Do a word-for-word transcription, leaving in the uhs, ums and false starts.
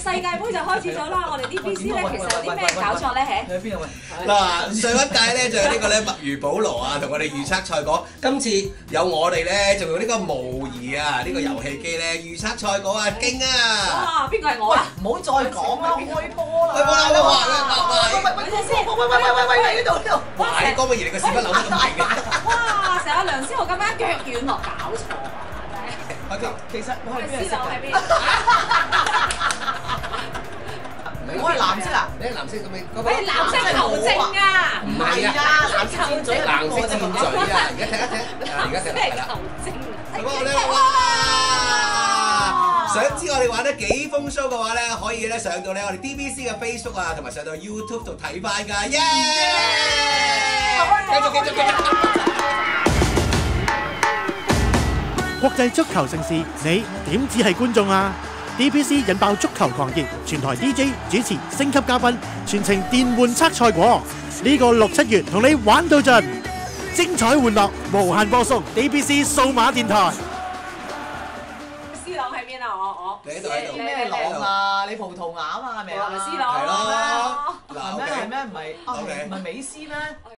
界盃就開始咗啦，我哋 D B C 咧其實有啲咩搞錯咧？係喺邊度喂？ 嗱，上一屆咧就有呢個咧墨魚保羅啊，同我哋預測賽果。今次有我哋咧，就用呢個模擬啊，呢個遊戲機咧預測賽果啊，勁啊！ 哇，邊個係我啊？ 唔好再講啦，開波啦！ 開波啦！哇哇哇！ 喂喂喂，喂喂喂喂喂喂，呢度呢度！ 哇！你江美儀你個屎忽扭得咁勁嘅！ 哇！成阿梁思豪咁樣腳軟落，搞錯啊！ 其實我係邊思樓喺邊？ 我係藍色啊！ 你係藍色咁你嗰你藍色球證啊！ 唔係啊， 藍色箭嘴， 藍色箭嘴啊！而家睇一睇，而家睇咩係啦。 球證啊？ 咁我哋哇！想知我哋玩得幾風騷嘅話咧，可以咧上到咧我哋 D B C 嘅 Facebook 啊，同埋上到 YouTube 度睇翻㗎，耶！繼續繼續繼續。 國際足球盛事，你點只係觀眾啊 ？D B C 引爆足球狂熱，全台 D J 主持升級嘉賓，全程電玩測賽果。呢個六七月同你玩到盡，精彩玩樂無限播送 D B C 數碼電台。 思朗喺邊啊？我我你喺度喺度。 咩朗啊？你葡萄牙啊嘛係咪啊？ 思朗係咯。 係咩係咩？唔係啊？ OK 唔係美斯咩？